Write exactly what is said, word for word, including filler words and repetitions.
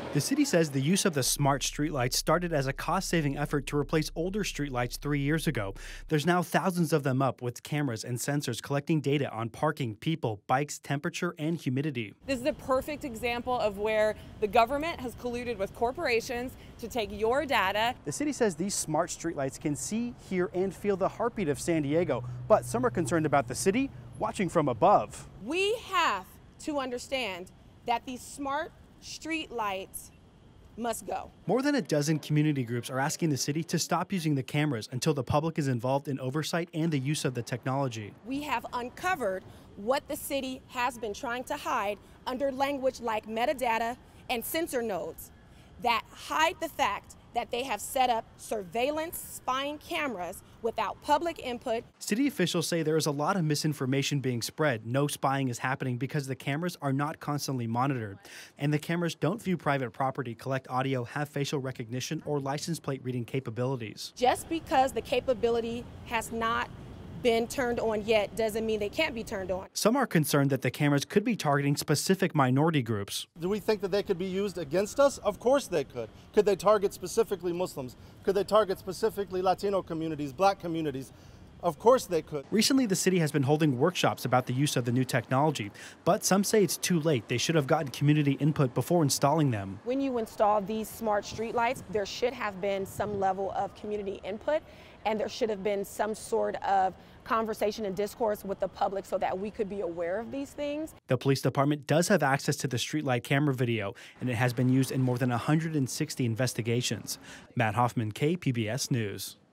The city says the use of the smart streetlights started as a cost-saving effort to replace older streetlights three years ago. There's now thousands of them up with cameras and sensors collecting data on parking, people, bikes, temperature, and humidity. This is a perfect example of where the government has colluded with corporations to take your data. The city says these smart streetlights can see, hear, and feel the heartbeat of San Diego, but some are concerned about the city watching from above. We have to understand that these smart street lights must go. More than a dozen community groups are asking the city to stop using the cameras until the public is involved in oversight and the use of the technology. We have uncovered what the city has been trying to hide under language like metadata and sensor nodes that hide the fact that they have set up surveillance spying cameras without public input. City officials say there is a lot of misinformation being spread. No spying is happening because the cameras are not constantly monitored. And the cameras don't view private property, collect audio, have facial recognition, or license plate reading capabilities. Just because the capability has not been turned on yet doesn't mean they can't be turned on. Some are concerned that the cameras could be targeting specific minority groups. Do we think that they could be used against us? Of course they could. Could they target specifically Muslims? Could they target specifically Latino communities, black communities? Of course they could. Recently, the city has been holding workshops about the use of the new technology, but some say it's too late. They should have gotten community input before installing them. When you install these smart streetlights, there should have been some level of community input, and there should have been some sort of conversation and discourse with the public so that we could be aware of these things. The police department does have access to the streetlight camera video, and it has been used in more than one hundred sixty investigations. Matt Hoffman, K P B S News.